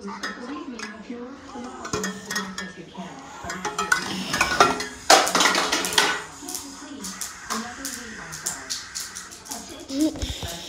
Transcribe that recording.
Believe me, if you're the problem, the best you can. Please, another week, my son.